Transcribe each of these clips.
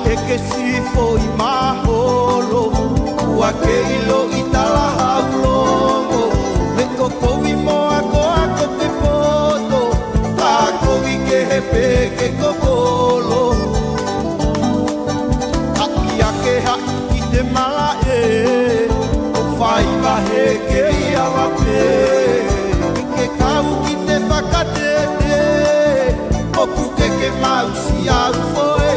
e ke si foi maholo ua ke ilo I talahaulogo me kokowi moa koa ko te poto a kowi ke he peke kokolo aki ake hai I te mala e o whai wahe ke ia wape I ke kau ki te whakatete o puke ke mausi au foe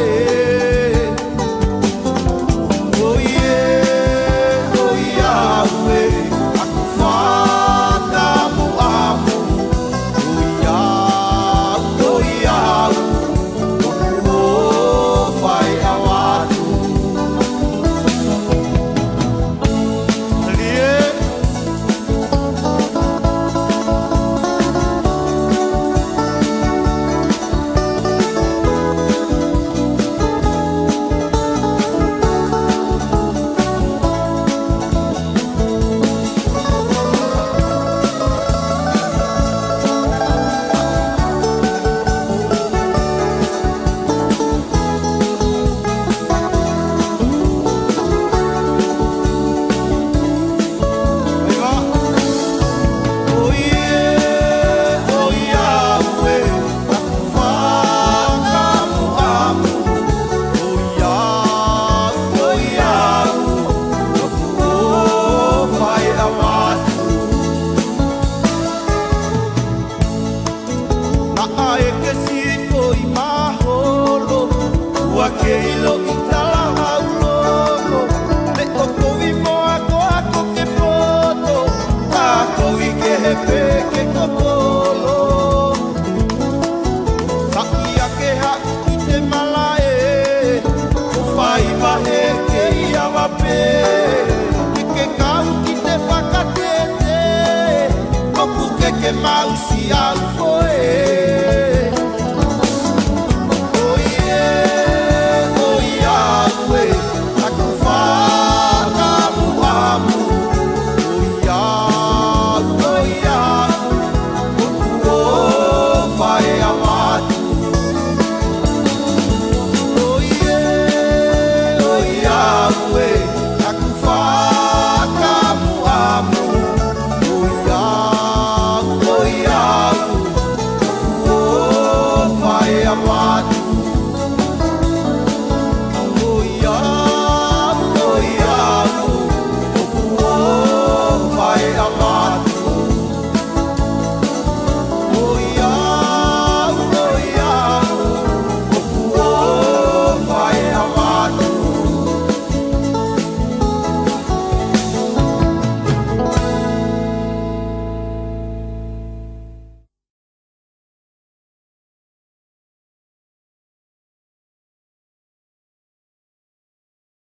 ke ilo I talahaulogo me kokowi moa koa ko ke poto a kowi ke he peke kopolo haki ake haki te mala e o whai wahe ke ia wape I ke kau ki te whakatete o puke ke mausi au